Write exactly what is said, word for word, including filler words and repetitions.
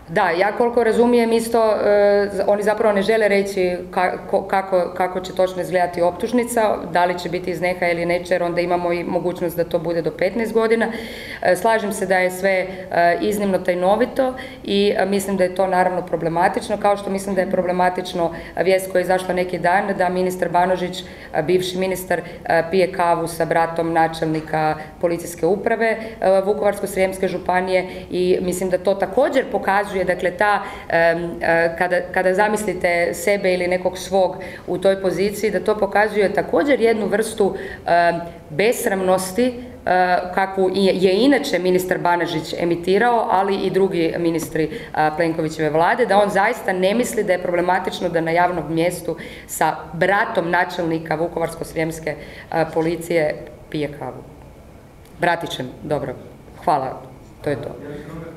Da, ja koliko razumijem isto, oni zapravo ne žele reći kako će točno izgledati optužnica, da li će biti iz neha ili neće, jer onda imamo i mogućnost da to bude do petnaest godina. Slažem se da je sve iznimno tajnovito i mislim da je to naravno problematično, kao što mislim da je problematično vijest koja je izašla neki dan, da ministar Banožić, bivši ministar, pije kavu sa bratom načelnika policijske uprave Vukovarsko-srijemske županije i mislim da to također pokazuje, dakle, ta, kada, kada zamislite sebe ili nekog svog u toj poziciji, da to pokazuje također jednu vrstu besramnosti kakvu je inače ministar Banožić emitirao, ali i drugi ministri Plenkovićeve vlade, da on zaista ne misli da je problematično da na javnom mjestu sa bratom načelnika Vukovarsko-srijemske policije pije kavu. Bratićem, dobro. Hvala, to je to.